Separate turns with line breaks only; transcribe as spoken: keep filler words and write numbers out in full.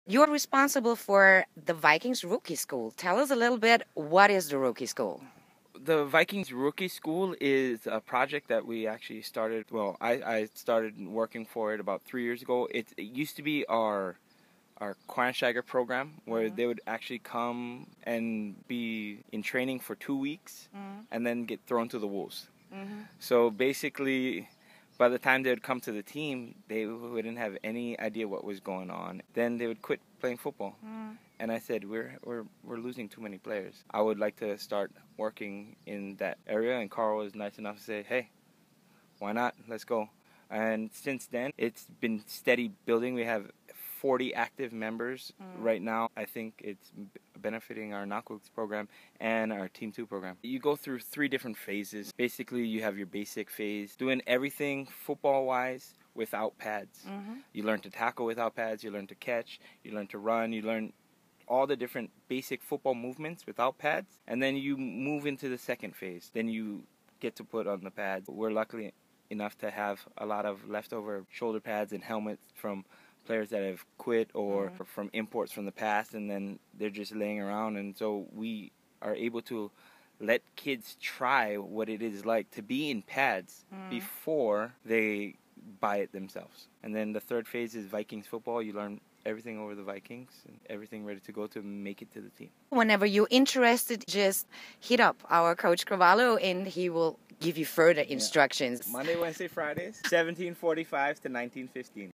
You're responsible for the Vikings Rookie School. Tell us a little bit, what is the Rookie School?
The Vikings Rookie School is a project that we actually started. Well, I, I started working for it about three years ago. It, it used to be our our Quansteiger program, where
Mm-hmm.
they would actually come and be in training for two weeks
Mm-hmm.
and then get thrown to the wolves.
Mm-hmm.
So basically, by the time they would come to the team, they wouldn't have any idea what was going on. Then they would quit playing football.
Mm-hmm.
And I said, we're we're we're losing too many players. I would like to start working in that area. And Carl was nice enough to say, hey, why not? Let's go. And since then, it's been steady building. We have forty active members
Mm.
right now. I think it's b- benefiting our Knockwoods program and our Team two program. You go through three different phases. Basically, you have your basic phase, doing everything football-wise without pads.
Mm-hmm.
You learn to tackle without pads. You learn to catch. You learn to run. You learn all the different basic football movements without pads. And then you move into the second phase. Then you get to put on the pads. We're lucky enough to have a lot of leftover shoulder pads and helmets from players that have quit or
Mhm.
from imports from the past, and then they're just laying around. And so we are able to let kids try what it is like to be in pads
Mhm.
before they buy it themselves. And then the third phase is Vikings football. You learn everything over the Vikings and everything ready to go to make it to the team.
Whenever you're interested, just hit up our Coach Carvalho and he will give you further instructions.
Monday, Wednesday, Fridays, seventeen forty-five to nineteen fifteen.